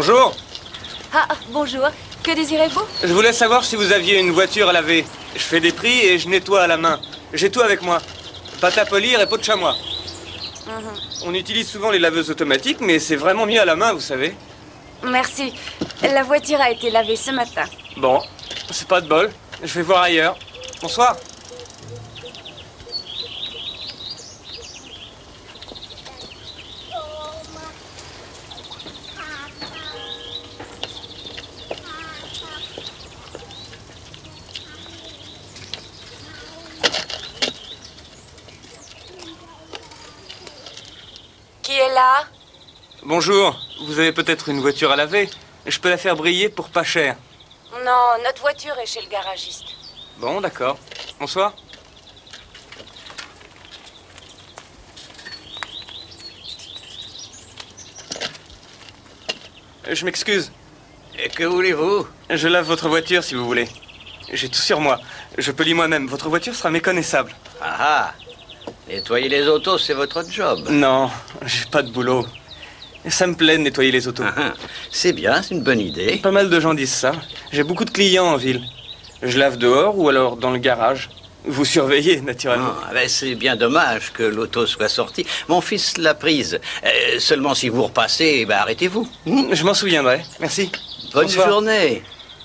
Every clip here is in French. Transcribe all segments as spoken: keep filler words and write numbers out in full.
Bonjour. Ah, bonjour. Que désirez-vous? Je voulais savoir si vous aviez une voiture à laver. Je fais des prix et je nettoie à la main. J'ai tout avec moi. Pâte à polir et peau de chamois. Mm-hmm. On utilise souvent les laveuses automatiques, mais c'est vraiment mieux à la main, vous savez. Merci. La voiture a été lavée ce matin. Bon, c'est pas de bol. Je vais voir ailleurs. Bonsoir. Qui est là? Bonjour. Vous avez peut-être une voiture à laver. Je peux la faire briller pour pas cher. Non, notre voiture est chez le garagiste. Bon, d'accord. Bonsoir. Je m'excuse. Et que voulez-vous? Je lave votre voiture si vous voulez. J'ai tout sur moi. Je polis moi-même. Votre voiture sera méconnaissable. Ah ah. Nettoyer les autos, c'est votre job. Non, j'ai pas de boulot. Ça me plaît de nettoyer les autos. Ah, c'est bien, c'est une bonne idée. Pas mal de gens disent ça. J'ai beaucoup de clients en ville. Je lave dehors ou alors dans le garage. Vous surveillez, naturellement. Ah, ben c'est bien dommage que l'auto soit sortie. Mon fils l'a prise. Euh, seulement si vous repassez, ben arrêtez-vous. Mmh, je m'en souviendrai. Merci. Bonne Bonsoir. journée.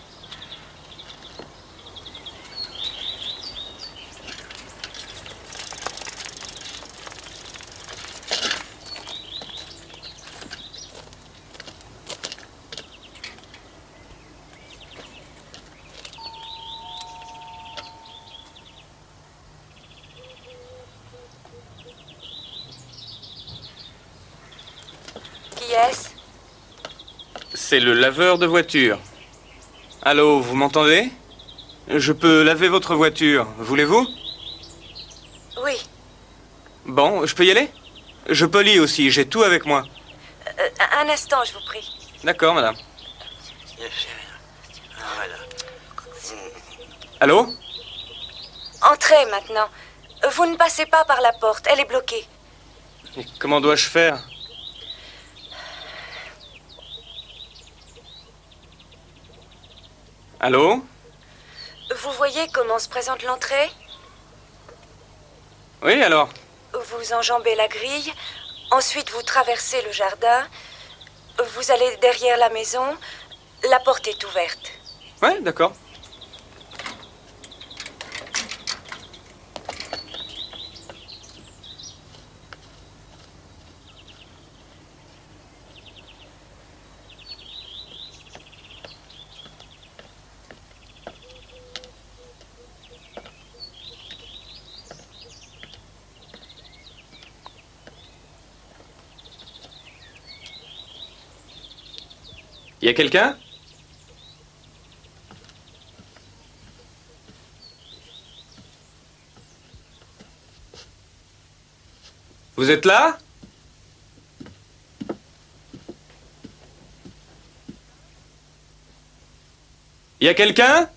Qui est-ce? C'est le laveur de voiture. Allô, vous m'entendez? Je peux laver votre voiture. Voulez-vous? Oui. Bon, je peux y aller? Je polis aussi, j'ai tout avec moi. Euh, un instant, je vous prie. D'accord, madame. Allô? Entrez maintenant. Vous ne passez pas par la porte, elle est bloquée. Et comment dois-je faire? Allô? Vous voyez comment se présente l'entrée? Oui, alors? Vous enjambez la grille, ensuite vous traversez le jardin, vous allez derrière la maison, la porte est ouverte. Ouais, d'accord. Y a quelqu'un? Vous êtes là? Y a quelqu'un?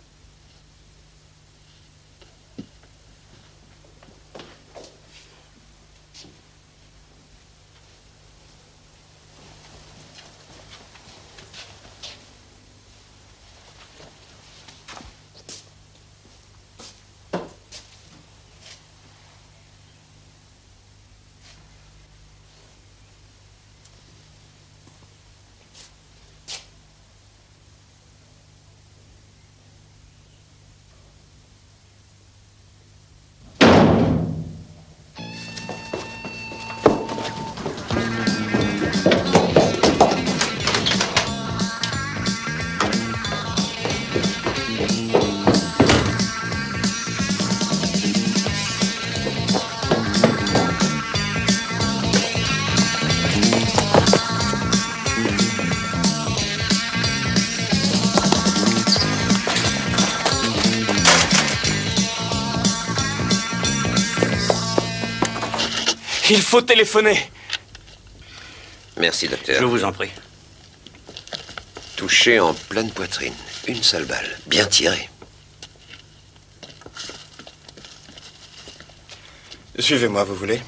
Il faut téléphoner. Merci, docteur. Je vous en prie. Touché en pleine poitrine. Une seule balle. Bien tirée. Suivez-moi, vous voulez?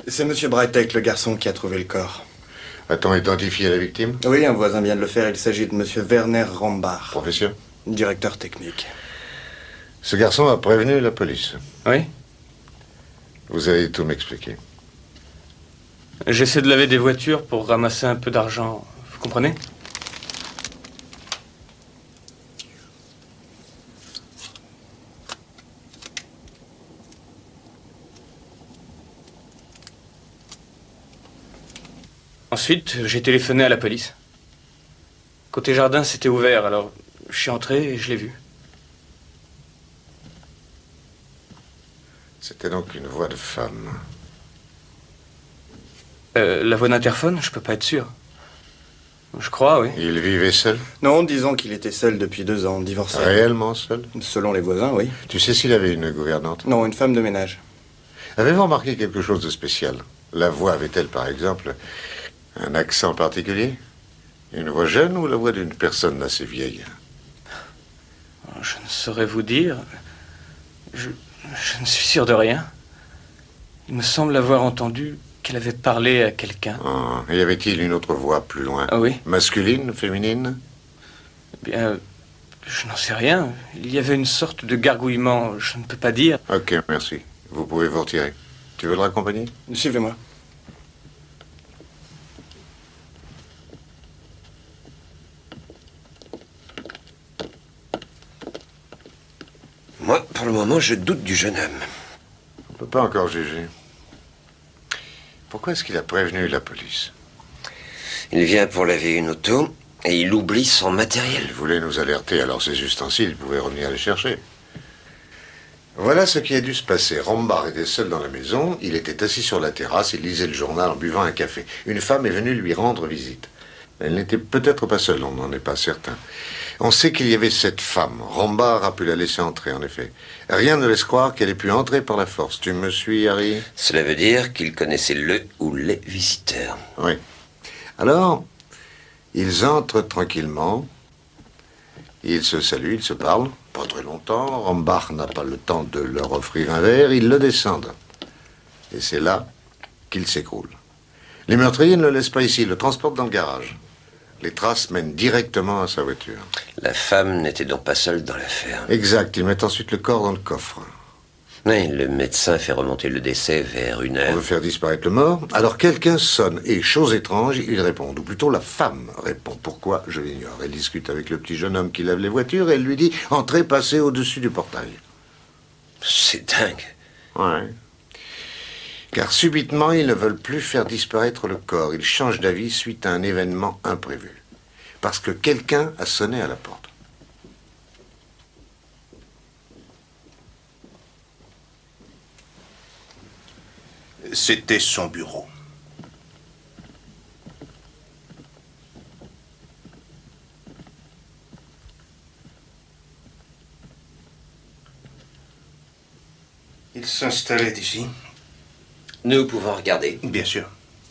C'est Monsieur Bretek, le garçon, qui a trouvé le corps. A-t-on identifié la victime? Oui, un voisin vient de le faire. Il s'agit de Monsieur Werner Rombach. Profession? Directeur technique. Ce garçon a prévenu la police. Oui. Vous allez tout m'expliquer. J'essaie de laver des voitures pour ramasser un peu d'argent. Vous comprenez? Ensuite, j'ai téléphoné à la police. Côté jardin, c'était ouvert, alors je suis entré et je l'ai vu. C'était donc une voix de femme. Euh, la voix d'interphone, je peux pas être sûr. Je crois, oui. Il vivait seul? Non, disons qu'il était seul depuis deux ans, divorcé. Réellement seul? Selon les voisins, oui. Tu sais s'il avait une gouvernante? Non, une femme de ménage. Avez-vous remarqué quelque chose de spécial? La voix avait-elle, par exemple, un accent particulier? Une voix jeune ou la voix d'une personne assez vieille? Je ne saurais vous dire. Je, je ne suis sûr de rien. Il me semble avoir entendu qu'elle avait parlé à quelqu'un. Oh, et y avait-il une autre voix plus loin? Ah oui. Masculine, féminine? Eh bien, je n'en sais rien. Il y avait une sorte de gargouillement, je ne peux pas dire. Ok, merci. Vous pouvez vous retirer. Tu veux le raccompagner? Suivez-moi. Moi, pour le moment, je doute du jeune homme. On ne peut pas encore juger. Pourquoi est-ce qu'il a prévenu la police? Il vient pour laver une auto et il oublie son matériel. Il voulait nous alerter, alors ses ustensiles pouvaient revenir les chercher. Voilà ce qui a dû se passer. Rombach était seul dans la maison, il était assis sur la terrasse, il lisait le journal en buvant un café. Une femme est venue lui rendre visite. Elle n'était peut-être pas seule, on n'en est pas certain. On sait qu'il y avait cette femme. Rombach a pu la laisser entrer, en effet. Rien ne laisse croire qu'elle ait pu entrer par la force. Tu me suis, Harry? Cela veut dire qu'il connaissait le ou les visiteurs. Oui. Alors, ils entrent tranquillement. Ils se saluent, ils se parlent. Pas très longtemps. Rombach n'a pas le temps de leur offrir un verre. Ils le descendent. Et c'est là qu'il s'écroule. Les meurtriers ne le laissent pas ici. Ils le transportent dans le garage. Les traces mènent directement à sa voiture. La femme n'était donc pas seule dans l'affaire. Exact. Ils mettent ensuite le corps dans le coffre. Oui, le médecin fait remonter le décès vers une On heure. veut faire disparaître le mort. Alors quelqu'un sonne et, chose étrange, ils répondent. Ou plutôt la femme répond. Pourquoi? Je l'ignore. Elle discute avec le petit jeune homme qui lave les voitures et elle lui dit « Entrez, passez au-dessus du portail ». C'est dingue. Ouais. Car subitement, ils ne veulent plus faire disparaître le corps. Ils changent d'avis suite à un événement imprévu. Parce que quelqu'un a sonné à la porte. C'était son bureau. Il s'installait ici. Nous pouvons regarder. Bien sûr.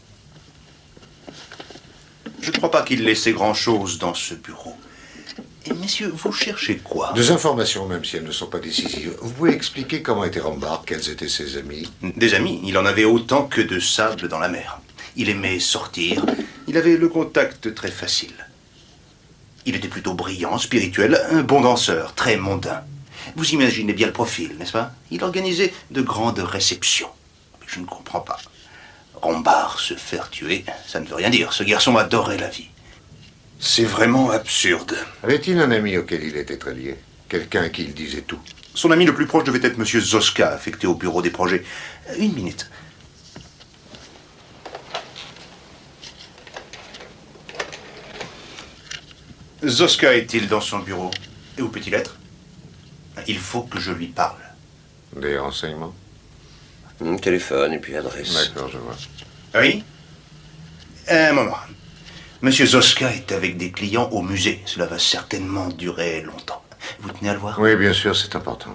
Je ne crois pas qu'il laissait grand-chose dans ce bureau. Et messieurs, vous cherchez quoi? Des informations, même si elles ne sont pas décisives. Vous pouvez expliquer comment était Rombach, quels étaient ses amis? Des amis, il en avait autant que de sable dans la mer. Il aimait sortir, il avait le contact très facile. Il était plutôt brillant, spirituel, un bon danseur, très mondain. Vous imaginez bien le profil, n'est-ce pas? Il organisait de grandes réceptions. Mais je ne comprends pas. Rombach se faire tuer, ça ne veut rien dire. Ce garçon adorait la vie. C'est vraiment absurde. Avait-il un ami auquel il était très lié? Quelqu'un à qui il disait tout? Son ami le plus proche devait être Monsieur Zoska, affecté au bureau des projets. Une minute. Zoska est-il dans son bureau? Et où peut-il être? Il faut que je lui parle. Des renseignements? Hum, téléphone et puis adresse. D'accord, je vois. Oui? Un moment. Monsieur Zoska est avec des clients au musée. Cela va certainement durer longtemps. Vous tenez à le voir? Oui, bien sûr, c'est important.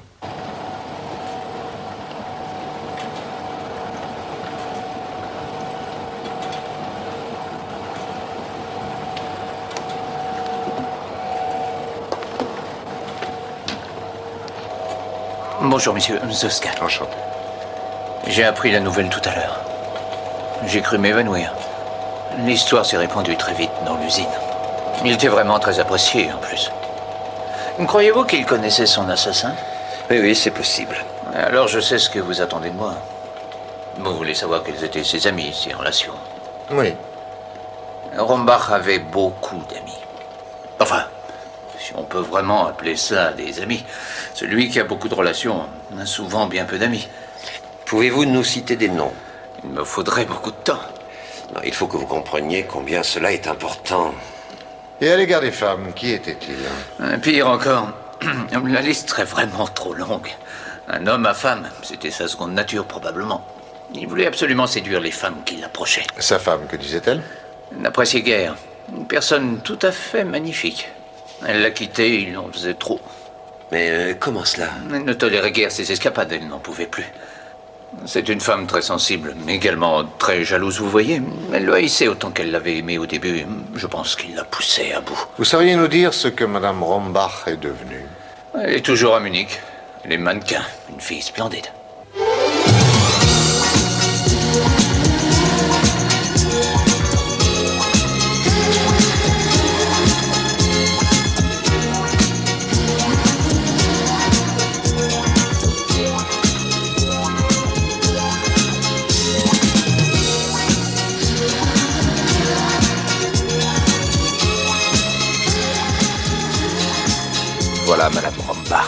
Bonjour, monsieur Zoska. Enchanté. J'ai appris la nouvelle tout à l'heure. j'ai cru m'évanouir. L'histoire s'est répandue très vite dans l'usine. Il était vraiment très apprécié, en plus. Croyez-vous qu'il connaissait son assassin? Oui, oui, c'est possible. Alors je sais ce que vous attendez de moi. Vous voulez savoir quels étaient ses amis, ses relations? Oui. Rombach avait beaucoup d'amis. Enfin, si on peut vraiment appeler ça des amis. Celui qui a beaucoup de relations a souvent bien peu d'amis. Pouvez-vous nous citer des noms? Il me faudrait beaucoup de temps. Non, il faut que vous compreniez combien cela est important. Et à l'égard des femmes, qui était-il? Pire encore, la liste serait vraiment trop longue. Un homme à femme, c'était sa seconde nature probablement. Il voulait absolument séduire les femmes qui l'approchaient. Sa femme, que disait-elle? N'appréciait guère. Une personne tout à fait magnifique. Elle l'a quitté, il en faisait trop. Mais euh, comment cela? Elle ne tolérait guère ses escapades, elle n'en pouvait plus. C'est une femme très sensible, mais également très jalouse, vous voyez. Elle le haïssait autant qu'elle l'avait aimé au début. Je pense qu'il la poussait à bout. Vous sauriez nous dire ce que Madame Rombach est devenue? Elle est toujours à Munich. Elle est mannequin, une fille splendide. Voilà Madame Rombach.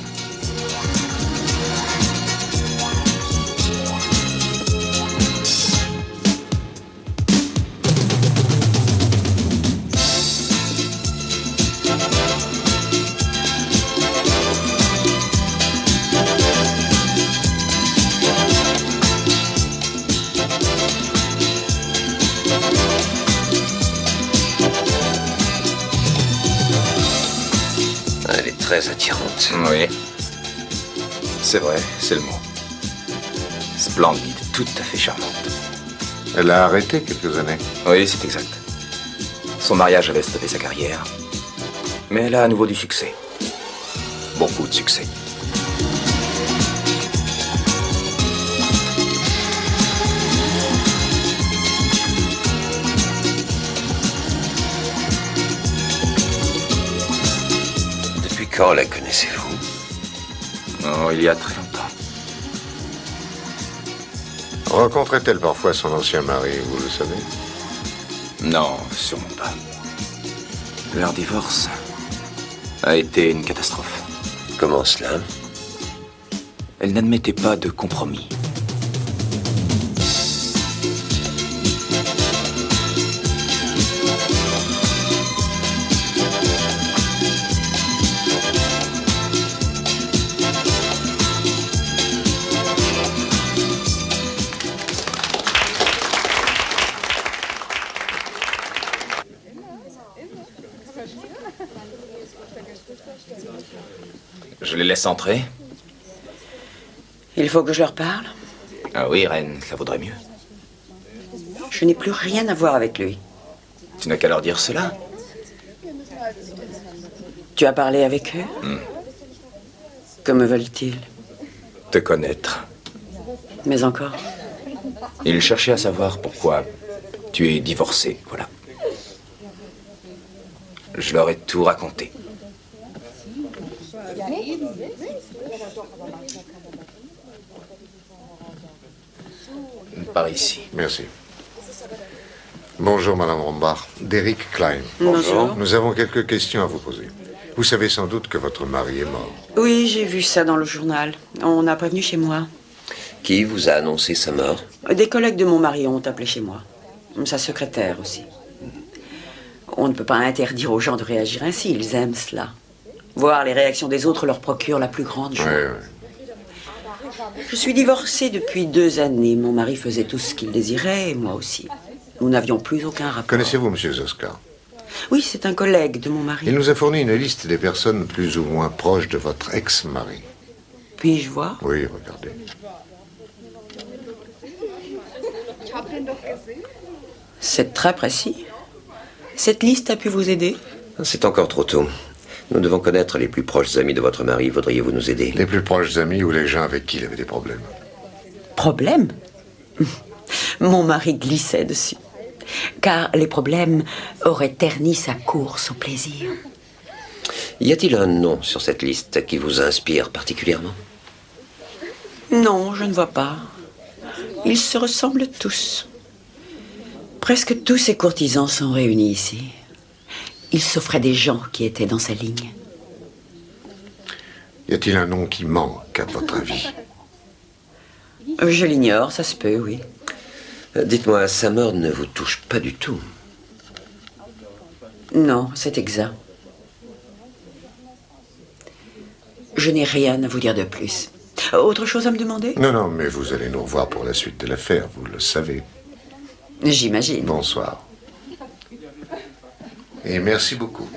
Elle est très attirante. Oui. C'est vrai, c'est le mot. Splendide, tout à fait charmante. Elle a arrêté quelques années. Oui, c'est exact. Son mariage avait stoppé sa carrière. Mais elle a à nouveau du succès. Beaucoup de succès. Depuis quand la connaissez-vous? Oh, il y a très longtemps. Rencontrait-elle parfois son ancien mari, vous le savez? Non, sûrement pas. Leur divorce a été une catastrophe. Comment cela? Elle n'admettait pas de compromis. Je les laisse entrer? Il faut que je leur parle. Ah oui, Reine, ça vaudrait mieux. Je n'ai plus rien à voir avec lui. Tu n'as qu'à leur dire cela. Tu as parlé avec eux? Hmm. Que me veulent-ils? Te connaître. Mais encore? Ils cherchaient à savoir pourquoi tu es divorcé, voilà. Je leur ai tout raconté. Par ici. Merci. Bonjour, Madame Rombach. Derek Klein. Bonjour. Nous avons quelques questions à vous poser. Vous savez sans doute que votre mari est mort. Oui, j'ai vu ça dans le journal. On a prévenu chez moi. Qui vous a annoncé sa mort? Des collègues de mon mari ont appelé chez moi. Sa secrétaire aussi. On ne peut pas interdire aux gens de réagir ainsi. Ils aiment cela. Voir les réactions des autres leur procure la plus grande joie. Oui, oui. Je suis divorcée depuis deux années. Mon mari faisait tout ce qu'il désirait et moi aussi. Nous n'avions plus aucun rapport. Connaissez-vous M. Zoska? Oui, c'est un collègue de mon mari. Il nous a fourni une liste des personnes plus ou moins proches de votre ex-mari. Puis-je voir? Oui, regardez. C'est très précis. Cette liste a pu vous aider? C'est encore trop tôt. Nous devons connaître les plus proches amis de votre mari. Voudriez-vous nous aider? Les plus proches amis ou les gens avec qui il avait des problèmes. Problème? Mon mari glissait dessus, car les problèmes auraient terni sa course au plaisir. Y a-t-il un nom sur cette liste qui vous inspire particulièrement? Non, je ne vois pas. Ils se ressemblent tous. Presque tous ces courtisans sont réunis ici. Il s'offrait des gens qui étaient dans sa ligne. Y a-t-il un nom qui manque, à votre avis? Je l'ignore, ça se peut, oui. Dites-moi, sa mort ne vous touche pas du tout? Non, c'est exact. Je n'ai rien à vous dire de plus. Autre chose à me demander? Non, non, mais vous allez nous revoir pour la suite de l'affaire, vous le savez. J'imagine. Bonsoir. Et merci beaucoup.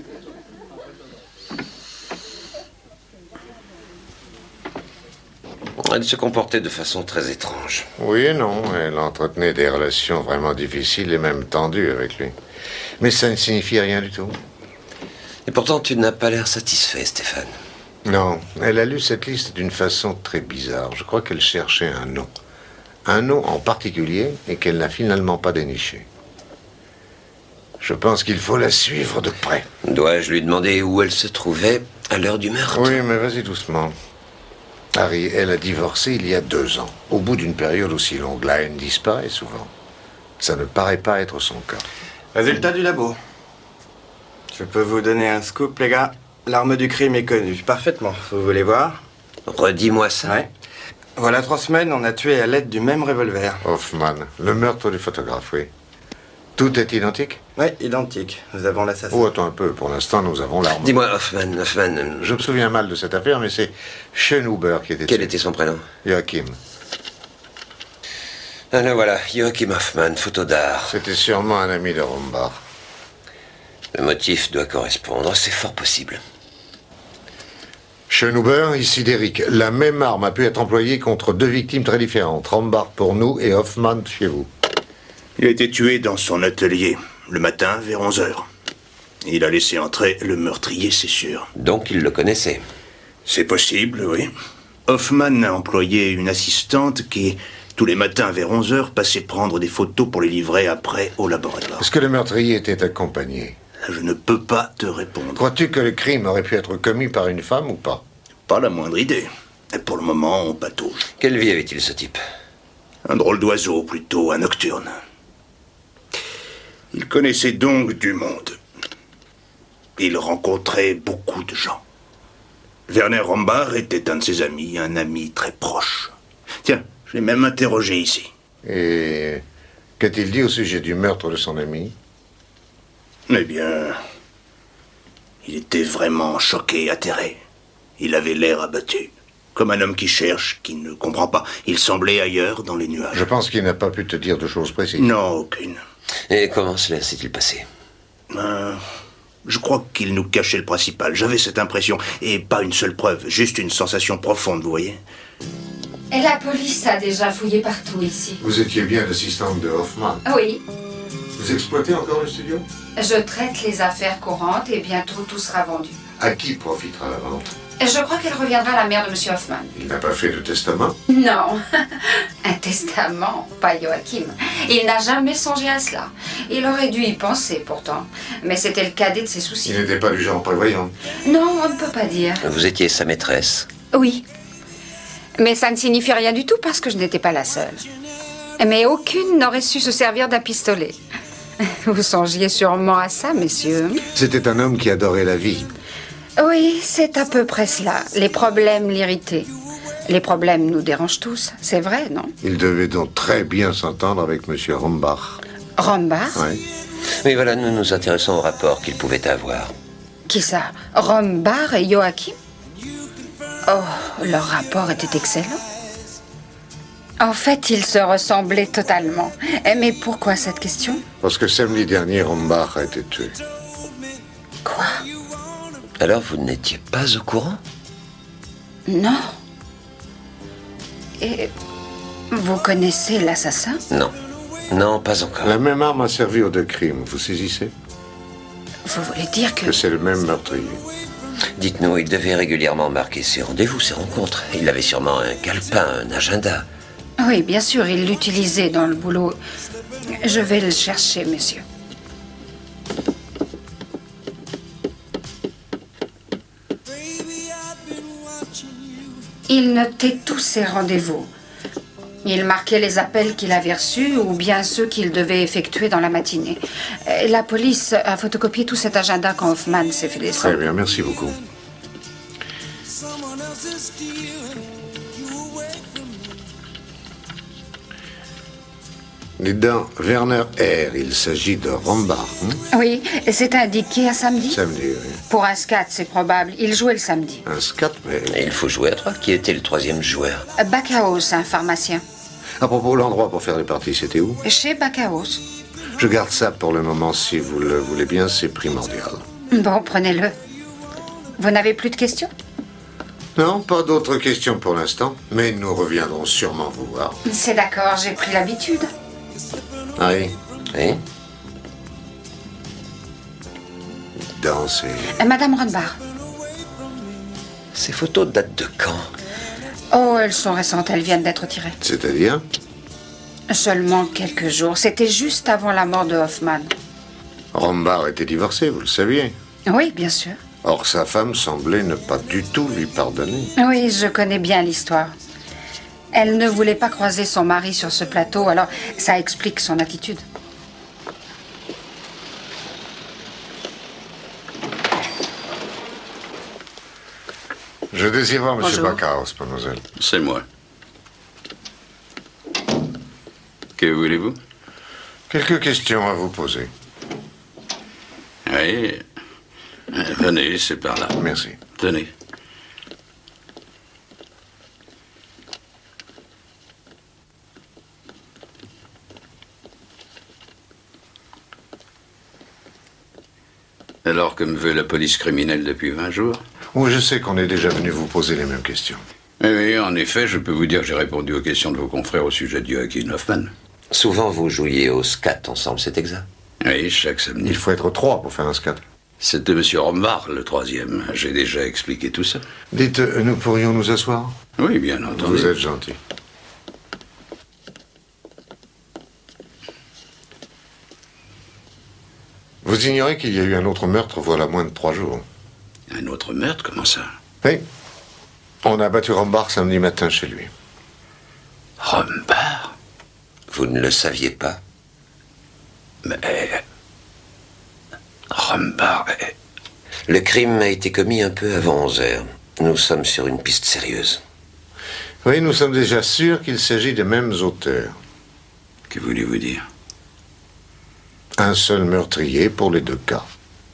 Elle se comportait de façon très étrange. Oui et non, elle entretenait des relations vraiment difficiles et même tendues avec lui. Mais ça ne signifie rien du tout. Et pourtant, tu n'as pas l'air satisfait, Stéphane. Non, elle a lu cette liste d'une façon très bizarre. Je crois qu'elle cherchait un nom. Un nom en particulier et qu'elle n'a finalement pas déniché. Je pense qu'il faut la suivre de près. Dois-je lui demander où elle se trouvait à l'heure du meurtre? Oui, mais vas-y doucement. Harry, elle a divorcé il y a deux ans. Au bout d'une période aussi longue, la haine disparaît souvent. Ça ne paraît pas être son cas. Résultat du labo. Je peux vous donner un scoop, les gars. L'arme du crime est connue parfaitement. Vous voulez voir? Redis-moi ça. Ouais. Voilà trois semaines, on a tué à l'aide du même revolver. Hoffman, le meurtre du photographe, oui. Tout est identique? Oui, identique. Nous avons l'assassin. Oh, attends un peu. Pour l'instant, nous avons l'arme. Dis-moi, Hoffman, Hoffman... Je me souviens mal de cette affaire, mais c'est Schönhuber qui était... Quel était son prénom? Joachim. Alors voilà, Joachim Hoffman, photo d'art. C'était sûrement un ami de Rombach. Le motif doit correspondre, c'est fort possible. Schönhuber, ici Derrick. La même arme a pu être employée contre deux victimes très différentes. Rombach pour nous et Hoffman chez vous. Il a été tué dans son atelier, le matin vers onze heures. Il a laissé entrer le meurtrier, c'est sûr. Donc il le connaissait? C'est possible, oui. Hoffman a employé une assistante qui, tous les matins vers onze heures, passait prendre des photos pour les livrer après au laboratoire. Est-ce que le meurtrier était accompagné? Je ne peux pas te répondre. Crois-tu que le crime aurait pu être commis par une femme ou pas? Pas la moindre idée. Et pour le moment, on patauge. Quelle vie avait-il, ce type? Un drôle d'oiseau, plutôt un nocturne. Il connaissait donc du monde. Il rencontrait beaucoup de gens. Werner Rombach était un de ses amis, un ami très proche. Tiens, je l'ai même interrogé ici. Et qu'a-t-il dit au sujet du meurtre de son ami? Eh bien, il était vraiment choqué, atterré. Il avait l'air abattu, comme un homme qui cherche, qui ne comprend pas. Il semblait ailleurs, dans les nuages. Je pense qu'il n'a pas pu te dire de choses précises. Non, aucune. Et comment cela s'est-il passé? euh, Je crois qu'il nous cachait le principal. J'avais cette impression. Et pas une seule preuve, juste une sensation profonde, vous voyez. Et la police a déjà fouillé partout ici. Vous étiez bien l'assistante de Hoffman. Oui. Vous exploitez encore le studio? Je traite les affaires courantes et bientôt tout sera vendu. À qui profitera la vente? Je crois qu'elle reviendra à la mère de Monsieur Hoffman. Il n'a pas fait de testament? Non. Un testament, pas Joachim. Il n'a jamais songé à cela. Il aurait dû y penser pourtant. Mais c'était le cadet de ses soucis. Il n'était pas du genre prévoyant. Non, on ne peut pas dire. Vous étiez sa maîtresse? Oui. Mais ça ne signifie rien du tout parce que je n'étais pas la seule. Mais aucune n'aurait su se servir d'un pistolet. Vous songiez sûrement à ça, messieurs. C'était un homme qui adorait la vie. Oui, c'est à peu près cela. Les problèmes l'irritaient. Les problèmes nous dérangent tous, c'est vrai, non? Il devait donc très bien s'entendre avec Monsieur Rombach. Rombach? Oui. Oui, voilà, nous nous intéressons au rapport qu'il pouvait avoir. Qui ça? Rombach et Joachim? Oh, leur rapport était excellent. En fait, ils se ressemblaient totalement. Mais pourquoi cette question? Parce que samedi dernier, Rombach a été tué. Quoi? Alors vous n'étiez pas au courant? Non. Et vous connaissez l'assassin? Non. Non, pas encore. La même arme a servi aux deux crimes, vous saisissez? Vous voulez dire que... Que c'est le même meurtrier. Dites-nous, il devait régulièrement marquer ses rendez-vous, ses rencontres. Il avait sûrement un calepin, un agenda. Oui, bien sûr, il l'utilisait dans le boulot. Je vais le chercher, monsieur. Il notait tous ses rendez-vous. Il marquait les appels qu'il avait reçus ou bien ceux qu'il devait effectuer dans la matinée. La police a photocopié tout cet agenda quand Hoffman s'est fait descendre. Très bien, merci beaucoup. Dites donc, Werner R., il s'agit de Rombach, hein? Oui, c'est indiqué un samedi. Samedi, oui. Pour un scat, c'est probable. Il jouait le samedi. Un scat, mais... Et il faut jouer à trois. Qui était le troisième joueur? Backhaus, un pharmacien. À propos, l'endroit pour faire les parties, c'était où? Chez Backhaus. Je garde ça pour le moment, si vous le voulez bien, c'est primordial. Bon, prenez-le. Vous n'avez plus de questions? Non, pas d'autres questions pour l'instant, mais nous reviendrons sûrement vous voir. C'est d'accord, j'ai pris l'habitude. Ah oui? Oui? Dans ces... Euh, Madame Rombach. Ces photos datent de quand? Oh, elles sont récentes, elles viennent d'être tirées. C'est-à-dire? Seulement quelques jours. C'était juste avant la mort de Hoffman. Rombach était divorcé, vous le saviez. Oui, bien sûr. Or, sa femme semblait ne pas du tout lui pardonner. Oui, je connais bien l'histoire. Elle ne voulait pas croiser son mari sur ce plateau, alors ça explique son attitude. Je désire voir M. Bonjour. Backhaus, mademoiselle. C'est moi. Que voulez-vous? Quelques questions à vous poser. Oui. Euh, Venez, c'est par là. Merci. Tenez. Alors que me veut la police criminelle depuis vingt jours? Oui, je sais qu'on est déjà venu vous poser les mêmes questions. Oui, oui, en effet, je peux vous dire que j'ai répondu aux questions de vos confrères au sujet de Joachim Hoffman. Souvent, vous jouiez au scat ensemble, c'est exact? Oui, chaque samedi. Il faut être trois pour faire un scat. C'était M. Rombach, le troisième. J'ai déjà expliqué tout ça. Dites, euh, nous pourrions nous asseoir? Oui, bien entendu. Vous êtes gentil. Vous ignorez qu'il y a eu un autre meurtre voilà moins de trois jours? Un autre meurtre? Comment ça? Oui. On a battu Rombach samedi matin chez lui. Rombach? Vous ne le saviez pas? Mais... Rombach... Le crime a été commis un peu avant onze heures. Nous sommes sur une piste sérieuse. Oui, nous sommes déjà sûrs qu'il s'agit des mêmes auteurs. Que voulez-vous dire? Un seul meurtrier pour les deux cas.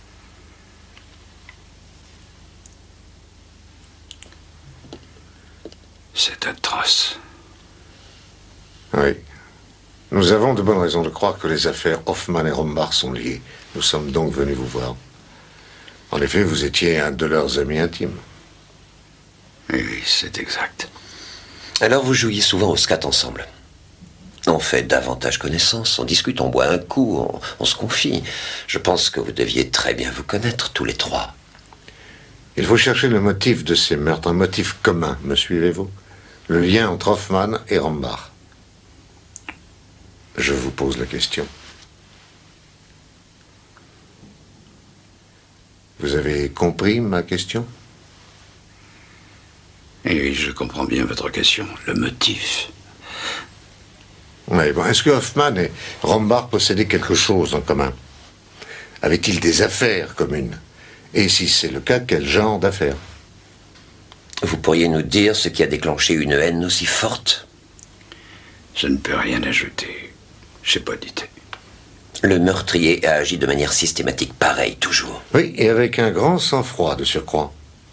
C'est atroce. Oui. Nous avons de bonnes raisons de croire que les affaires Hoffman et Rombach sont liées. Nous sommes donc venus vous voir. En effet, vous étiez un de leurs amis intimes. Oui, oui, c'est exact. Alors vous jouiez souvent au scat ensemble? On fait davantage connaissance, on discute, on boit un coup, on, on se confie. Je pense que vous deviez très bien vous connaître, tous les trois. Il faut chercher le motif de ces meurtres, un motif commun, me suivez-vous? Le lien entre Hoffman et Rombach. Je vous pose la question. Vous avez compris ma question? Oui, oui, je comprends bien votre question. Le motif. Oui, bon, est-ce que Hoffman et Rombach possédaient quelque chose en commun? Avaient-ils des affaires communes? Et si c'est le cas, quel genre d'affaires? Vous pourriez nous dire ce qui a déclenché une haine aussi forte? Je ne peux rien ajouter. J'ai pas d'idée. Le meurtrier a agi de manière systématique, pareil, toujours. Oui, et avec un grand sang-froid de surcroît.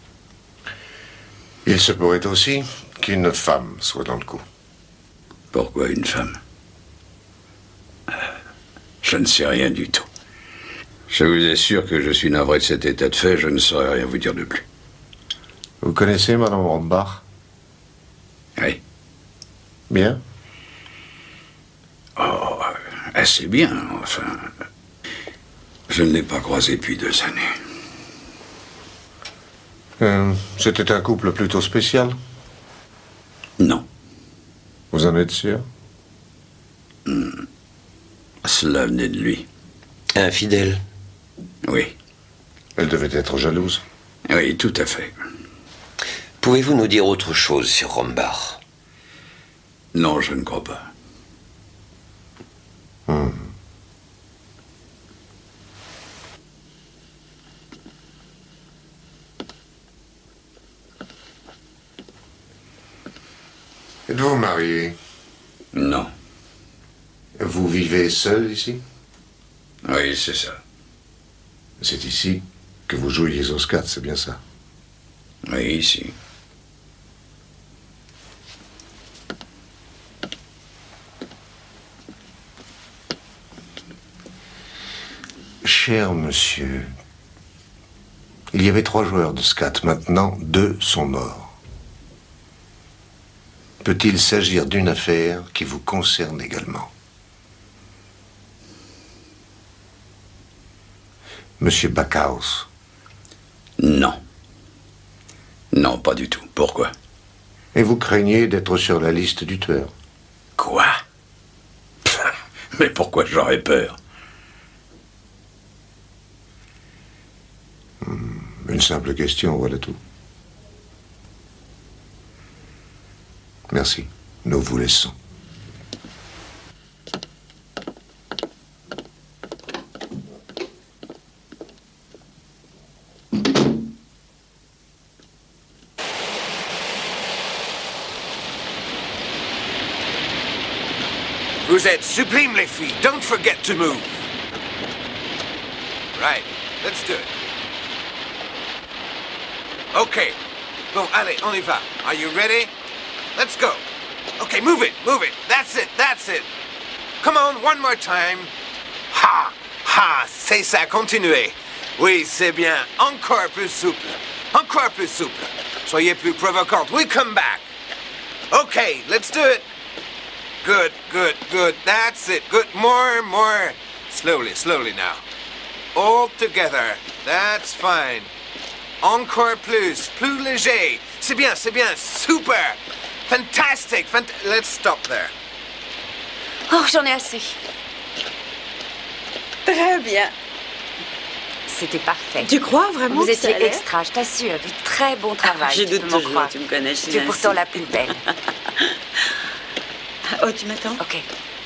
Il se pourrait aussi qu'une femme soit dans le coup. Pourquoi une femme? Je ne sais rien du tout. Je vous assure que je suis navré de cet état de fait, je ne saurais rien vous dire de plus. Vous connaissez Madame Rombach? Oui. Bien? Oh, assez bien, enfin. Je ne l'ai pas croisée depuis deux années. Euh, C'était un couple plutôt spécial? Non. Vous Vous en êtes sûr? Hmm. Cela venait de lui. Infidèle? Oui. Elle devait être jalouse? Oui, tout à fait. Pouvez-vous nous dire autre chose sur Rombach? Non, je ne crois pas. Hmm. Êtes-vous marié? Non. Vous vivez seul ici? Oui, c'est ça. C'est ici que vous jouiez au scat, c'est bien ça? Oui, ici. Cher monsieur, il y avait trois joueurs de scat. Maintenant, deux sont morts. Peut-il s'agir d'une affaire qui vous concerne également? Monsieur Backhaus? Non. Non, pas du tout. Pourquoi? Et vous craignez d'être sur la liste du tueur? Quoi? Mais pourquoi j'aurais peur? Hmm, une simple question, voilà tout. Merci. Nous vous laissons. Vous êtes sublimes, les filles. Don't forget to move. Right. Let's do it. Okay. Bon, allez, on y va. Are you ready? Let's go. Okay, move it, move it. That's it, that's it. Come on, one more time. Ha! Ha! C'est ça, continuez. Oui, c'est bien. Encore plus souple. Encore plus souple. Soyez plus provocante. We come back. Okay, let's do it. Good, good, good. That's it. Good. More, more. Slowly, slowly now. All together. That's fine. Encore plus. Plus léger. C'est bien, c'est bien. Super. Fantastic. Fant Let's stop there. Oh, j'en ai assez. Très bien. C'était parfait. Tu crois vraiment Vous que ça étiez allait? extra, je t'assure. Du très bon travail. J'ai tu doute peux m'en toujours, croire. tu me connais, je suis Tu es ainsi. pourtant la plus belle. Oh, tu m'attends? Ok.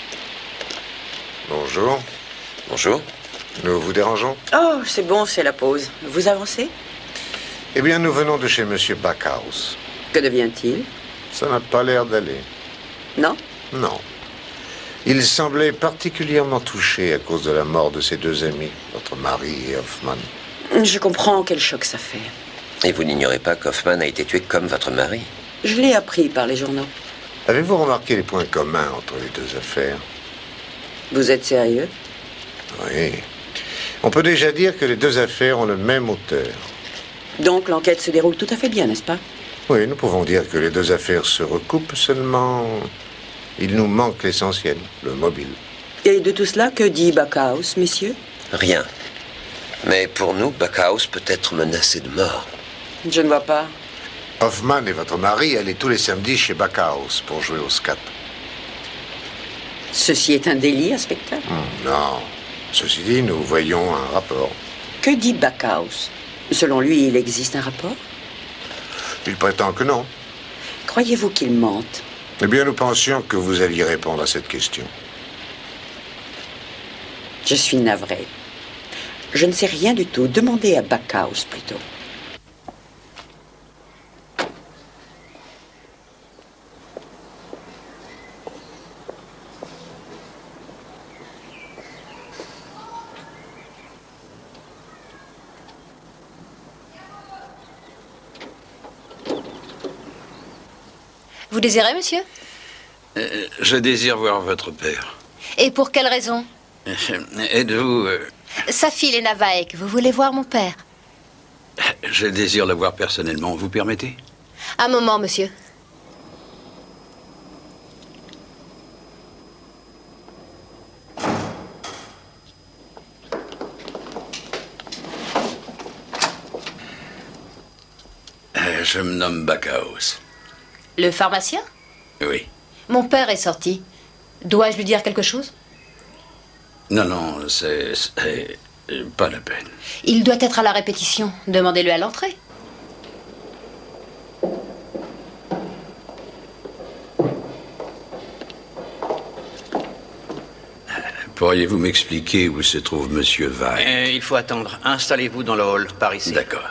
Bonjour. Bonjour. Nous vous dérangeons? Oh, c'est bon, c'est la pause. Vous avancez? Eh bien, nous venons de chez Monsieur Backhaus. Que devient-il? Ça n'a pas l'air d'aller. Non? Non. Il semblait particulièrement touché à cause de la mort de ses deux amis, votre mari et Hoffman. Je comprends quel choc ça fait. Et vous n'ignorez pas qu'Hoffman a été tué comme votre mari? Je l'ai appris par les journaux. Avez-vous remarqué les points communs entre les deux affaires? Vous êtes sérieux? Oui. On peut déjà dire que les deux affaires ont le même auteur. Donc l'enquête se déroule tout à fait bien, n'est-ce pas? Oui, nous pouvons dire que les deux affaires se recoupent, seulement il nous manque l'essentiel, le mobile. Et de tout cela, que dit Backhaus, messieurs? Rien. Mais pour nous, Backhaus peut être menacé de mort. Je ne vois pas. Hoffman et votre mari allaient tous les samedis chez Backhaus pour jouer au scat. Ceci est un délit, inspecteur? Hmm, non. Ceci dit, nous voyons un rapport. Que dit Backhaus? Selon lui, il existe un rapport? Il prétend que non. Croyez-vous qu'il mente? Eh bien, nous pensions que vous alliez répondre à cette question. Je suis navré. Je ne sais rien du tout. Demandez à Backhaus plutôt. Vous désirez, monsieur? Euh, je désire voir votre père. Et pour quelle raison? Êtes-vous... euh, Sa fille, Lena Vaek. Vous voulez voir mon père? Je désire le voir personnellement. Vous permettez? Un moment, monsieur. Euh, Je me nomme Backhaus. Le pharmacien? Oui. Mon père est sorti. Dois-je lui dire quelque chose? Non, non, c'est... c'est pas la peine. Il doit être à la répétition. Demandez-le à l'entrée. Pourriez-vous m'expliquer où se trouve Monsieur Vaille? Euh, il faut attendre. Installez-vous dans le hall, par ici. D'accord.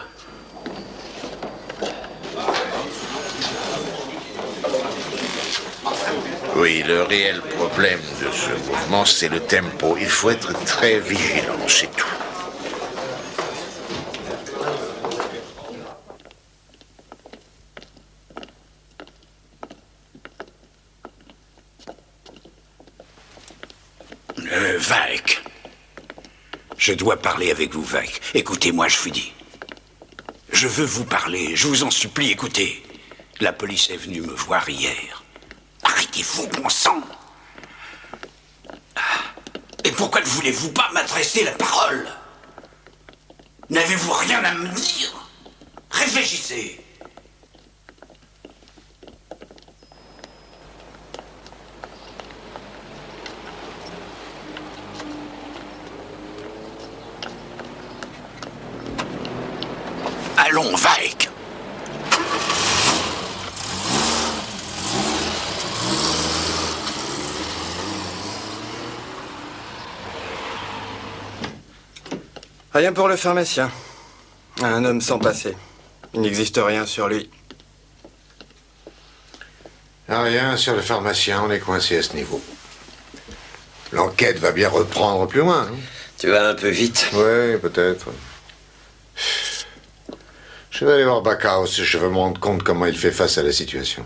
Oui, le réel problème de ce mouvement, c'est le tempo. Il faut être très vigilant, c'est tout. Euh, Vaik. Je dois parler avec vous, Vaik. Écoutez-moi, je vous dis. Je veux vous parler, je vous en supplie, écoutez. La police est venue me voir hier. Arrêtez-vous, bon sang. Et pourquoi ne voulez-vous pas m'adresser la parole? N'avez-vous rien à me dire? Réfléchissez. Allons, Vaik. Rien pour le pharmacien. Un homme sans passé. Il n'existe rien sur lui. Rien sur le pharmacien, on est coincé à ce niveau. L'enquête va bien reprendre plus loin. Hein? Tu vas un peu vite. Oui, peut-être. Je vais aller voir Backhouse, je veux me rendre compte comment il fait face à la situation.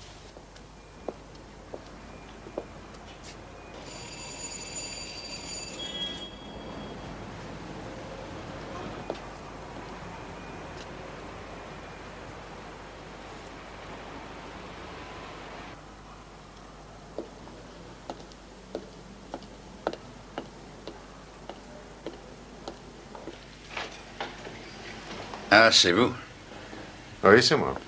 Ah, c'est vous? Oui, c'est moi.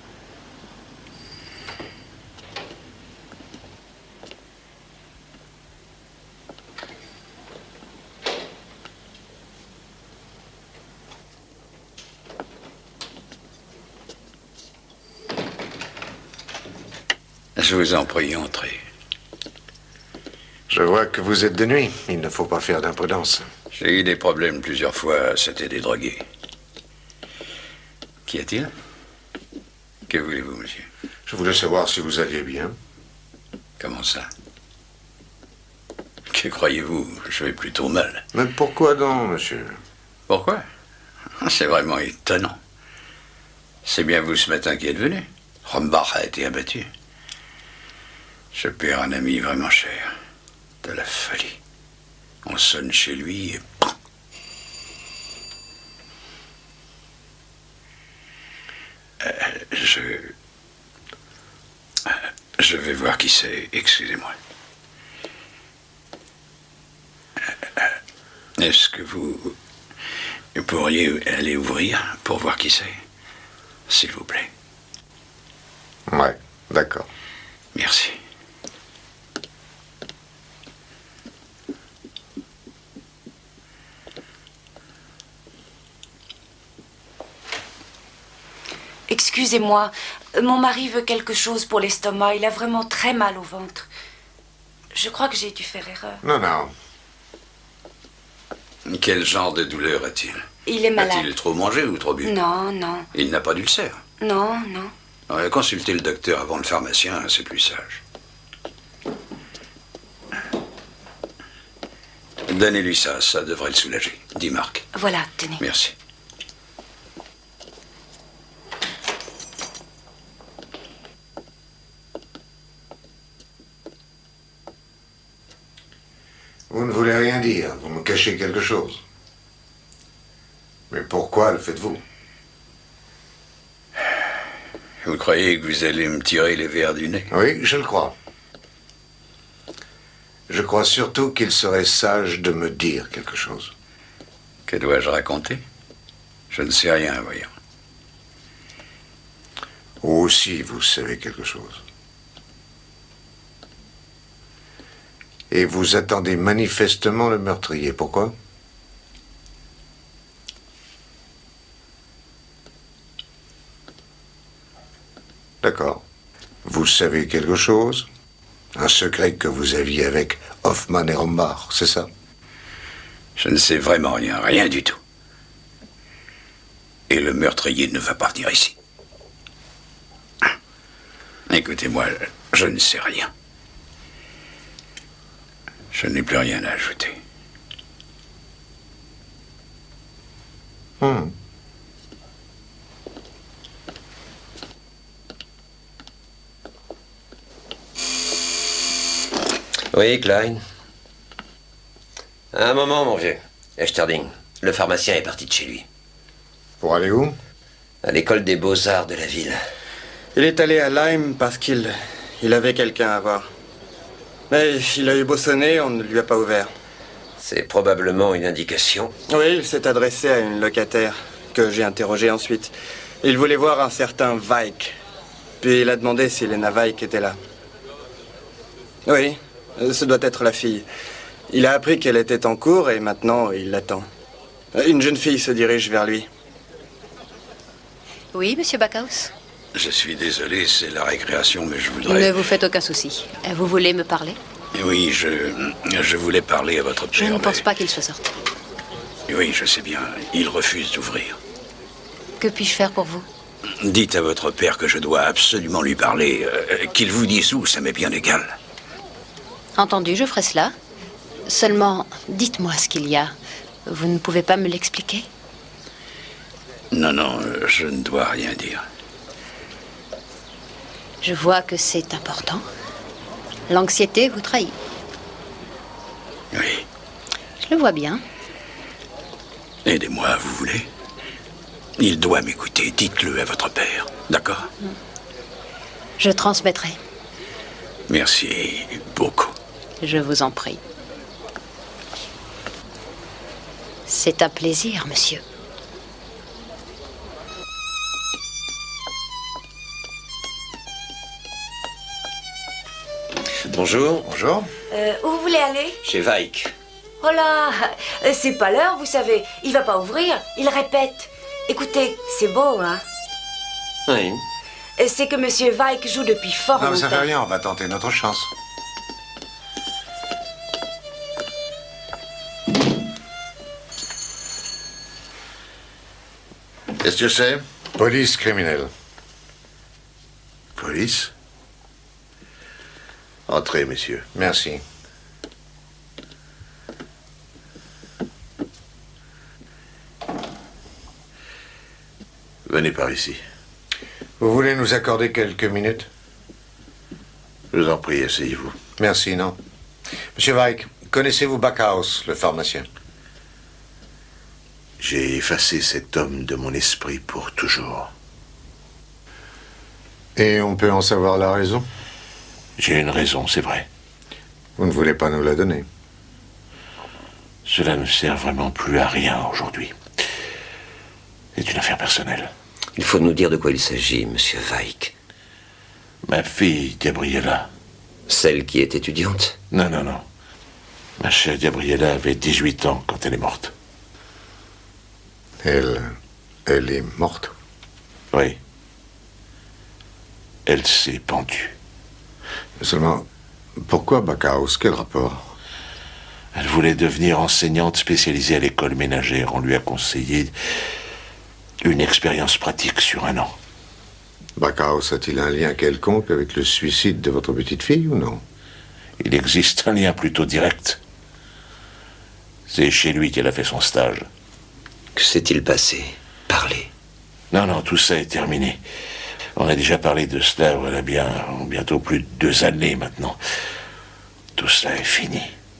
Je vous en prie, entrez. Je vois que vous êtes de nuit. Il ne faut pas faire d'imprudence. J'ai eu des problèmes plusieurs fois, c'était des drogués. Qu'y a-t-il? Que voulez-vous, monsieur? Je voulais savoir si vous alliez bien. Comment ça? Que croyez-vous? Je vais plutôt mal. Mais pourquoi donc, monsieur? Pourquoi? C'est vraiment étonnant. C'est bien vous ce matin qui êtes venu. Rombach a été abattu. Je perds un ami vraiment cher. De la folie. On sonne chez lui et... Euh, je... Euh, je vais voir qui c'est. Excusez-moi. Euh, Est-ce que vous pourriez aller ouvrir pour voir qui c'est? S'il vous plaît. Ouais, d'accord. Merci. Excusez-moi, mon mari veut quelque chose pour l'estomac. Il a vraiment très mal au ventre. Je crois que j'ai dû faire erreur. Non, non. Quel genre de douleur a-t-il? Il est malade. A-t-il trop mangé ou trop bu? Non, non. Il n'a pas d'ulcère? Non, non. Ouais, consultez le docteur avant le pharmacien, c'est plus sage. Donnez-lui ça, ça devrait le soulager. Dit Marc. Voilà, tenez. Merci. Vous ne voulez rien dire, vous me cachez quelque chose. Mais pourquoi le faites-vous? Vous croyez que vous allez me tirer les verres du nez? Oui, je le crois. Je crois surtout qu'il serait sage de me dire quelque chose. Que dois-je raconter? Je ne sais rien, voyons. Ou aussi vous savez quelque chose. Et vous attendez manifestement le meurtrier. Pourquoi? D'accord. Vous savez quelque chose? Un secret que vous aviez avec Hoffman et Rombard, c'est ça? Je ne sais vraiment rien, rien du tout. Et le meurtrier ne va pas venir ici. Écoutez-moi, je ne sais rien. Je n'ai plus rien à ajouter. Hmm. Oui, Klein. Un moment, mon vieux. Echterding, le pharmacien est parti de chez lui. Pour aller où? À l'école des beaux-arts de la ville. Il est allé à Lyme parce qu'il il avait quelqu'un à voir. Mais il a eu beau sonner, on ne lui a pas ouvert. C'est probablement une indication. Oui, il s'est adressé à une locataire que j'ai interrogée ensuite. Il voulait voir un certain Vaik. Puis il a demandé si Lena Vaik était là. Oui, ce doit être la fille. Il a appris qu'elle était en cours et maintenant il l'attend. Une jeune fille se dirige vers lui. Oui, monsieur Backhaus? Je suis désolé, c'est la récréation, mais je voudrais... Ne vous faites aucun souci. Vous voulez me parler? Oui, je, je voulais parler à votre père. Je ne pense mais... pas qu'il soit sorti. Oui, je sais bien. Il refuse d'ouvrir. Que puis-je faire pour vous? Dites à votre père que je dois absolument lui parler. Euh, qu'il vous dise où, ça m'est bien égal. Entendu, je ferai cela. Seulement, dites-moi ce qu'il y a. Vous ne pouvez pas me l'expliquer? Non, non, euh, je ne dois rien dire. Je vois que c'est important. L'anxiété vous trahit. Oui. Je le vois bien. Aidez-moi, vous voulez? Il doit m'écouter. Dites-le à votre père. D'accord? Je transmettrai. Merci beaucoup. Je vous en prie. C'est un plaisir, monsieur. Bonjour. Bonjour. Euh, où vous voulez aller? Chez Vaik. Oh là, euh, c'est pas l'heure, vous savez. Il va pas ouvrir, il répète. Écoutez, c'est beau, hein? Oui. Euh, C'est que Monsieur Vaik joue depuis fort Non, longtemps. ça fait rien, on va tenter notre chance. Qu'est-ce que c'est? Police criminelle. Police? Entrez, messieurs. Merci. Venez par ici. Vous voulez nous accorder quelques minutes? Je vous en prie, asseyez-vous. Merci, non. Monsieur Vaik, connaissez-vous Backhaus, le pharmacien? J'ai effacé cet homme de mon esprit pour toujours. Et on peut en savoir la raison? J'ai une raison, c'est vrai. Vous ne voulez pas nous la donner? Cela ne sert vraiment plus à rien aujourd'hui. C'est une affaire personnelle. Il faut nous dire de quoi il s'agit, monsieur Vaik. Ma fille, Gabriella. Celle qui est étudiante? Non, non, non. Ma chère Gabriella avait dix-huit ans quand elle est morte. Elle... elle est morte? Oui. Elle s'est pendue. Seulement, pourquoi Backhaus? Quel rapport? Elle voulait devenir enseignante spécialisée à l'école ménagère. On lui a conseillé une expérience pratique sur un an. Backhaus a-t-il un lien quelconque avec le suicide de votre petite fille ou non? Il existe un lien plutôt direct. C'est chez lui qu'elle a fait son stage. Que s'est-il passé? Parlez. Non, non, tout ça est terminé. On a déjà parlé de cela, voilà bien, bientôt plus de deux années maintenant. Tout cela est fini.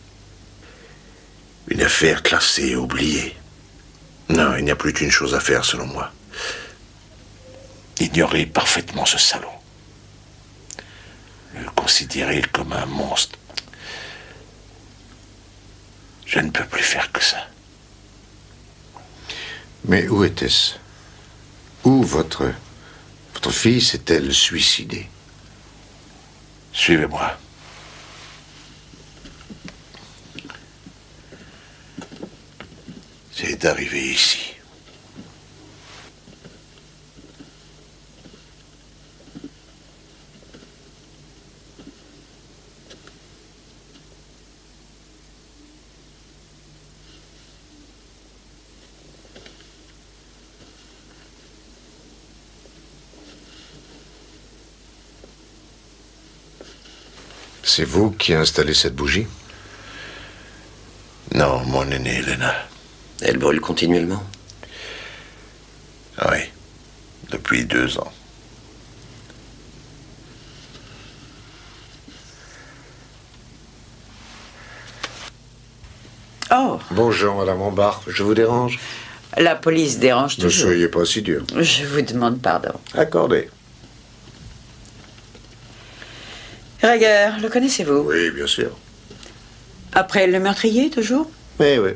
Une affaire classée et oubliée. Non, il n'y a plus qu'une chose à faire, selon moi. Ignorer parfaitement ce salaud. Le considérer comme un monstre. Je ne peux plus faire que ça. Mais où était-ce? Où votre... votre fille s'est-elle suicidée? Suivez-moi. d'arriver ici. C'est vous qui avez installé cette bougie? Non, mon aînée, Elena. Elle brûle continuellement? Oui, depuis deux ans. Oh. Bonjour, Madame Rombach, je vous dérange? La police dérange Ne toujours. soyez pas si dur. Je vous demande pardon. Accordé. Reger, le connaissez-vous? Oui, bien sûr. Après le meurtrier, toujours? Oui, oui.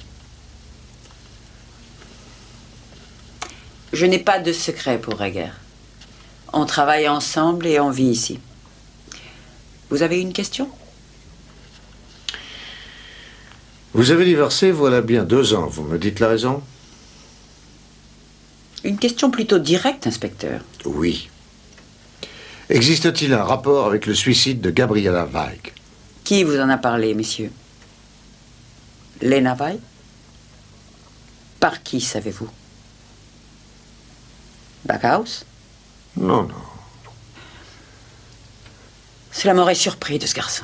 Je n'ai pas de secret pour Reger. On travaille ensemble et on vit ici. Vous avez une question? Vous avez divorcé voilà bien deux ans, vous me dites la raison? Une question plutôt directe, inspecteur. Oui. Existe-t-il un rapport avec le suicide de Gabriella Weig? Qui vous en a parlé, messieurs? Lena Weig? Par qui, savez-vous? Backhouse? Non, non. Cela m'aurait surpris de ce garçon.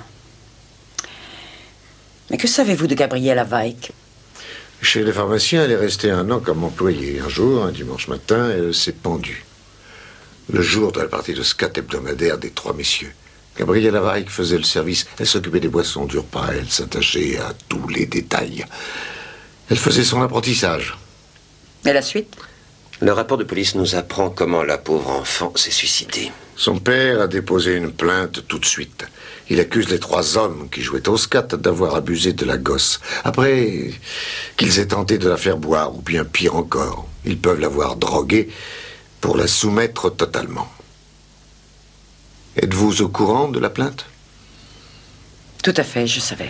Mais que savez-vous de Gabriella Weig? Chez les pharmaciens, elle est restée un an comme employée. Un jour, un dimanche matin, elle s'est pendue. Le jour de la partie de scat hebdomadaire des trois messieurs. Gabriella Weig faisait le service. Elle s'occupait des boissons, du repas. Elle s'attachait à tous les détails. Elle faisait son apprentissage. Et la suite? Le rapport de police nous apprend comment la pauvre enfant s'est suicidée. Son père a déposé une plainte tout de suite. Il accuse les trois hommes qui jouaient au scat d'avoir abusé de la gosse. Après qu'ils aient tenté de la faire boire, ou bien pire encore, ils peuvent l'avoir droguée pour la soumettre totalement. Êtes-vous au courant de la plainte? Tout à fait, je savais.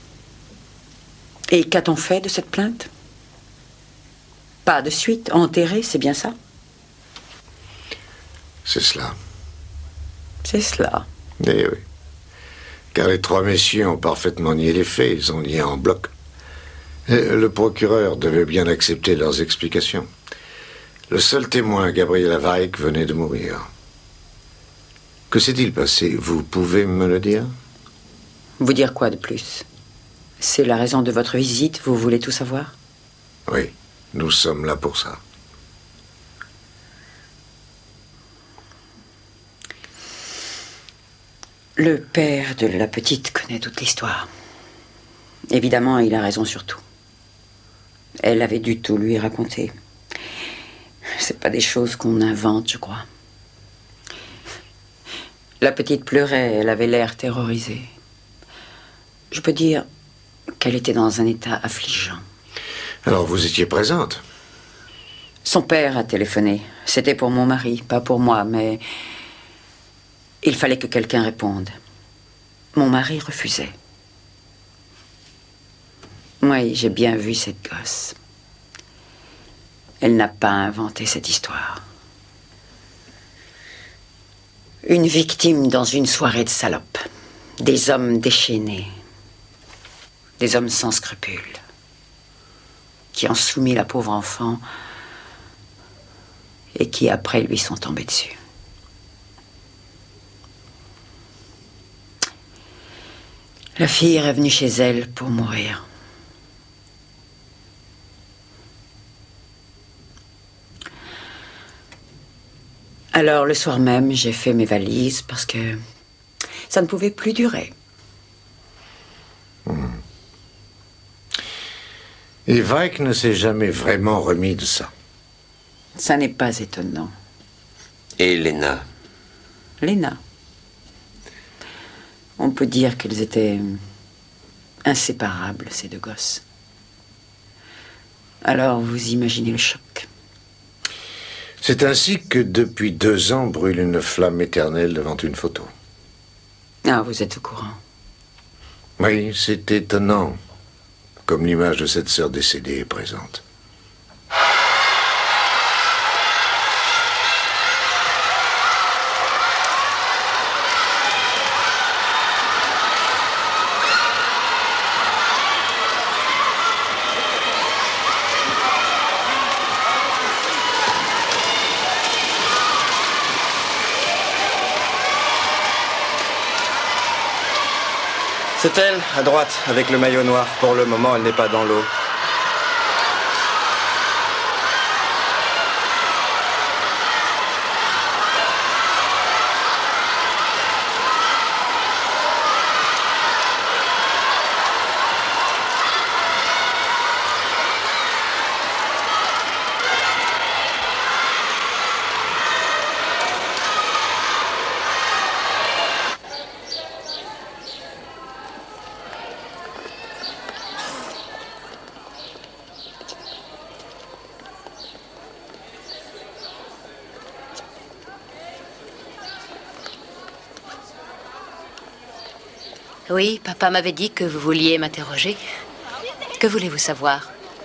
Et qu'a-t-on fait de cette plainte? Pas de suite, enterrée, c'est bien ça? C'est cela. C'est cela. Eh oui. Car les trois messieurs ont parfaitement nié les faits, ils ont nié en bloc. Et le procureur devait bien accepter leurs explications. Le seul témoin, Gabriella Weig, venait de mourir. Que s'est-il passé? Vous pouvez me le dire? Vous dire quoi de plus? C'est la raison de votre visite, vous voulez tout savoir? Oui, nous sommes là pour ça. Le père de la petite connaît toute l'histoire. Évidemment, il a raison sur tout. Elle avait dû tout lui raconter. C'est pas des choses qu'on invente, je crois. La petite pleurait, elle avait l'air terrorisée. Je peux dire qu'elle était dans un état affligeant. Alors vous étiez présente? Son père a téléphoné. C'était pour mon mari, pas pour moi, mais il fallait que quelqu'un réponde. Mon mari refusait. Oui, j'ai bien vu cette gosse. Elle n'a pas inventé cette histoire. Une victime dans une soirée de salopes. Des hommes déchaînés. Des hommes sans scrupules. Qui ont soumis la pauvre enfant et qui après lui sont tombés dessus. La fille est revenue chez elle pour mourir. Alors, le soir même, j'ai fait mes valises parce que ça ne pouvait plus durer. Mmh. Et Weig ne s'est jamais vraiment remis de ça. Ça n'est pas étonnant. Et Lena? Lena. On peut dire qu'elles étaient inséparables, ces deux gosses. Alors, vous imaginez le choc. C'est ainsi que depuis deux ans brûle une flamme éternelle devant une photo. Ah, vous êtes au courant. Oui, c'est étonnant, comme l'image de cette sœur décédée est présente. C'est elle, à droite, avec le maillot noir. Pour le moment, elle n'est pas dans l'eau. Oui, papa m'avait dit que vous vouliez m'interroger. Que voulez-vous savoir?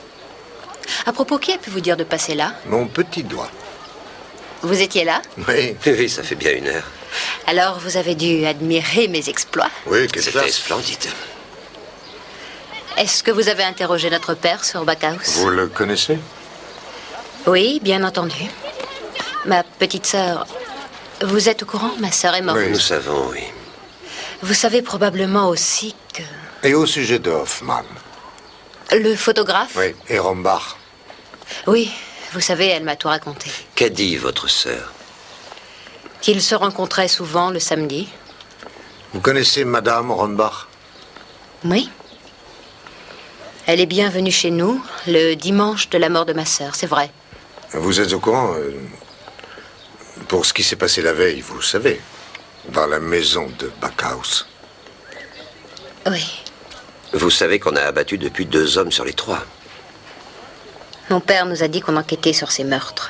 À propos, qui a pu vous dire de passer là? Mon petit doigt. Vous étiez là? Oui. Oui, ça fait bien une heure. Alors, vous avez dû admirer mes exploits. Oui, qu'est-ce que c'était splendide. Est-ce que vous avez interrogé notre père sur Backhouse? Vous le connaissez? Oui, bien entendu. Ma petite sœur... Vous êtes au courant? Ma sœur est morte. Oui, nous savons, oui. Vous savez probablement aussi que... Et au sujet de Hoffman? Le photographe? Oui, et Rombach? Oui, vous savez, elle m'a tout raconté. Qu'a dit votre sœur? Qu'ils se rencontraient souvent le samedi. Vous connaissez Madame Rombach? Oui. Elle est bien venue chez nous le dimanche de la mort de ma sœur, c'est vrai. Vous êtes au courant euh, pour ce qui s'est passé la veille, vous savez, dans la maison de Backhouse? Oui. Vous savez qu'on a abattu depuis deux hommes sur les trois. Mon père nous a dit qu'on enquêtait sur ces meurtres.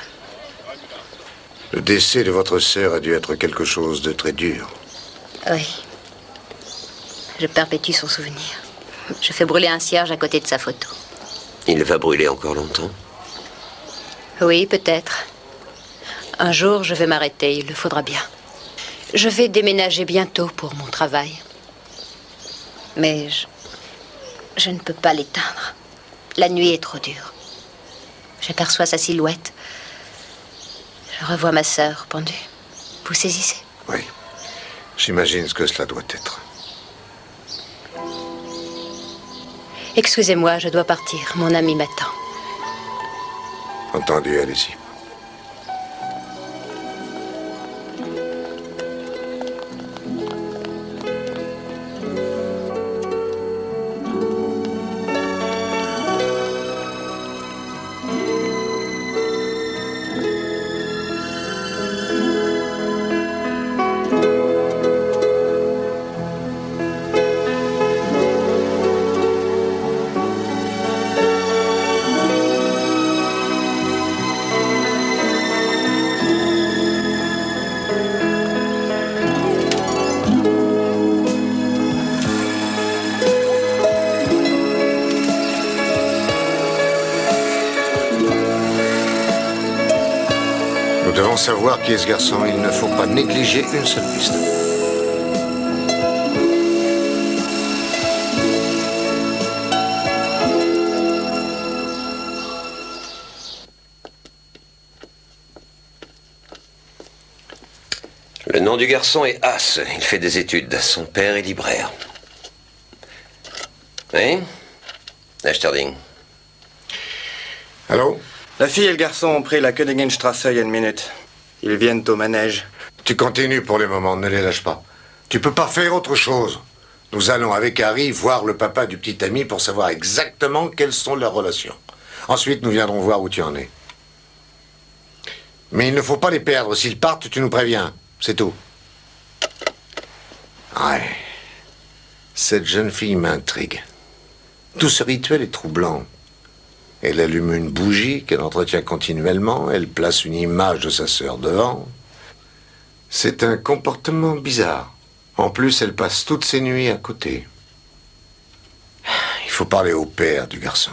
Le décès de votre sœur a dû être quelque chose de très dur. Oui. Je perpétue son souvenir. Je fais brûler un cierge à côté de sa photo. Il va brûler encore longtemps? Oui, peut-être. Un jour, je vais m'arrêter, il le faudra bien. Je vais déménager bientôt pour mon travail. Mais je... je ne peux pas l'éteindre. La nuit est trop dure. J'aperçois sa silhouette. Je revois ma sœur pendue. Vous saisissez? Oui. J'imagine ce que cela doit être. Excusez-moi, je dois partir. Mon ami m'attend. Entendu, allez-y. Nous devons savoir qui est ce garçon. Il ne faut pas négliger une seule piste. Le nom du garçon est Haas. Il fait des études. Son père est libraire. Oui? Echterding. Allô? La fille et le garçon ont pris la Königinstrasse il y a une minute. Ils viennent au manège. Tu continues pour le moment, ne les lâche pas. Tu peux pas faire autre chose. Nous allons avec Harry voir le papa du petit ami pour savoir exactement quelles sont leurs relations. Ensuite, nous viendrons voir où tu en es. Mais il ne faut pas les perdre. S'ils partent, tu nous préviens. C'est tout. Ouais. Cette jeune fille m'intrigue. Tout ce rituel est troublant. Elle allume une bougie qu'elle entretient continuellement. Elle place une image de sa sœur devant. C'est un comportement bizarre. En plus, elle passe toutes ses nuits à côté. Il faut parler au père du garçon.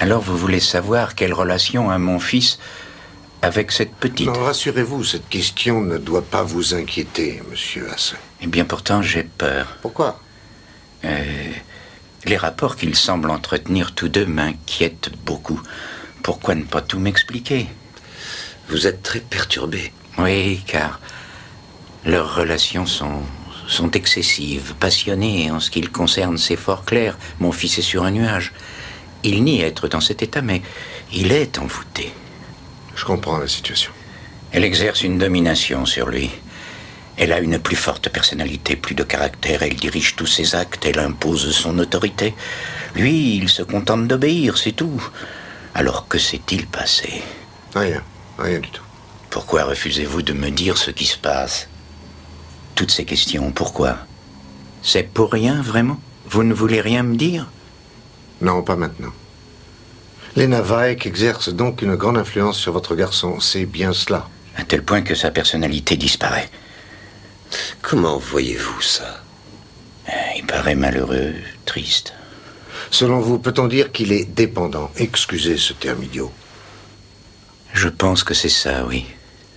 Alors vous voulez savoir quelle relation a mon fils avec cette petite? Non, rassurez-vous, cette question ne doit pas vous inquiéter, monsieur Hasse. Eh bien, pourtant, j'ai peur. Pourquoi? euh, Les rapports qu'ils semblent entretenir tous deux m'inquiètent beaucoup. Pourquoi ne pas tout m'expliquer? Vous êtes très perturbé. Oui, car leurs relations sont, sont excessives, passionnées. En ce qui le concerne, c'est fort clair. Mon fils est sur un nuage. Il nie être dans cet état, mais il est envoûté. Je comprends la situation. Elle exerce une domination sur lui. Elle a une plus forte personnalité, plus de caractère. Elle dirige tous ses actes, elle impose son autorité. Lui, il se contente d'obéir, c'est tout. Alors que s'est-il passé? Rien, rien du tout. Pourquoi refusez-vous de me dire ce qui se passe? Toutes ces questions, pourquoi? C'est pour rien, vraiment? Vous ne voulez rien me dire? Non, pas maintenant. Lena Vaik exerce donc une grande influence sur votre garçon, c'est bien cela. À tel point que sa personnalité disparaît. Comment voyez-vous ça? Il paraît malheureux, triste. Selon vous, peut-on dire qu'il est dépendant? Excusez ce terme idiot. Je pense que c'est ça, oui.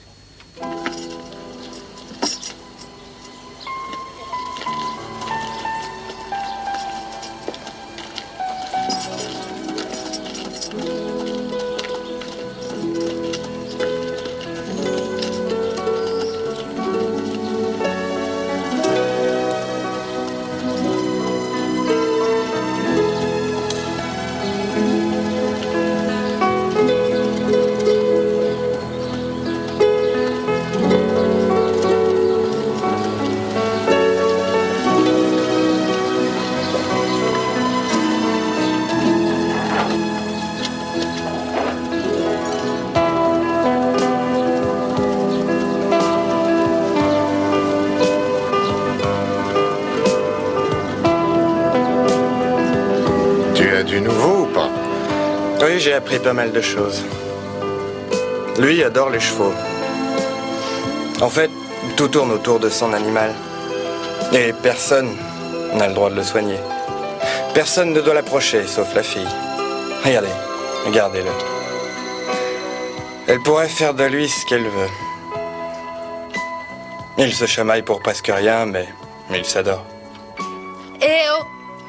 J'ai appris pas mal de choses. Lui adore les chevaux. En fait, tout tourne autour de son animal. Et personne n'a le droit de le soigner. Personne ne doit l'approcher, sauf la fille. Regardez, regardez-le. Elle pourrait faire de lui ce qu'elle veut. Il se chamaille pour presque rien, mais, mais il s'adore. Eh oh!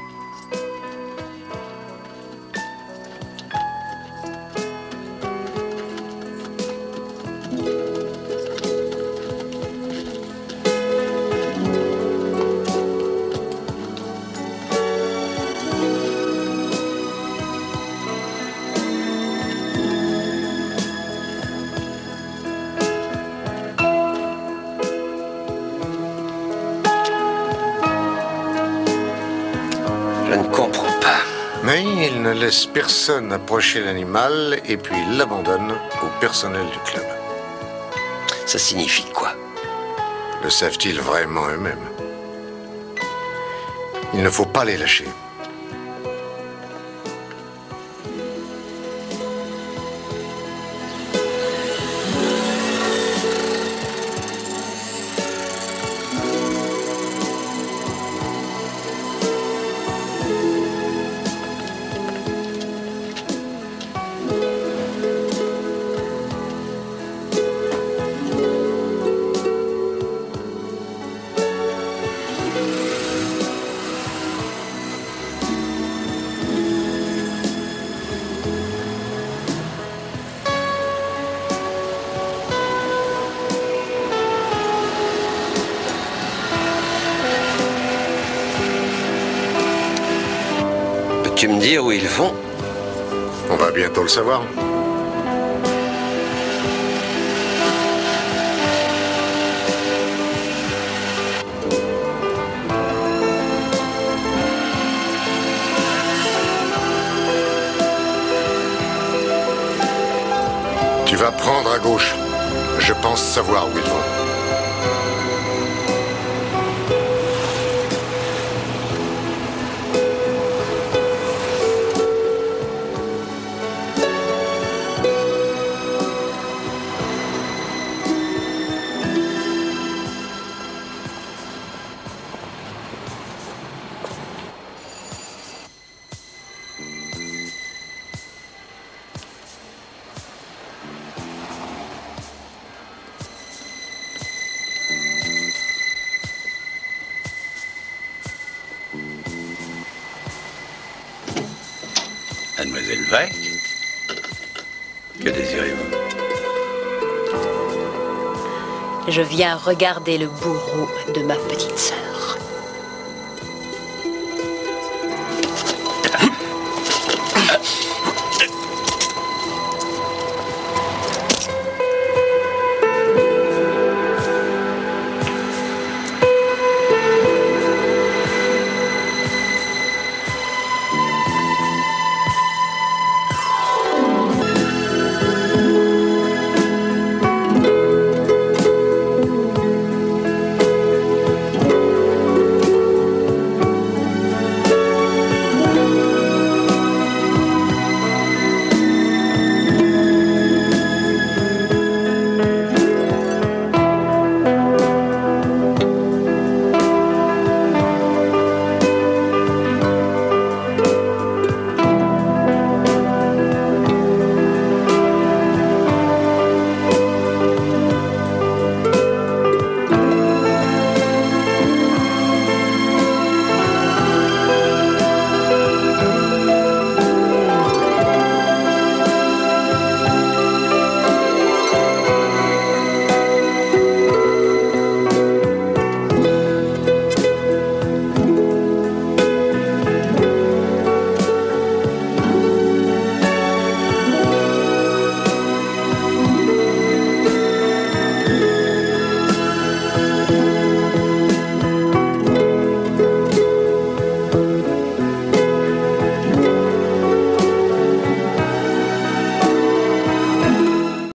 Mais il ne laisse personne approcher l'animal et puis il l'abandonne au personnel du club. Ça signifie quoi? Le savent-ils vraiment eux-mêmes? Il ne faut pas les lâcher. Tu me dire où ils vont? On va bientôt le savoir. Tu vas prendre à gauche. Je pense savoir où ils vont. Mademoiselle Weik, que désirez-vous? Je viens regarder le bourreau de ma petite sœur.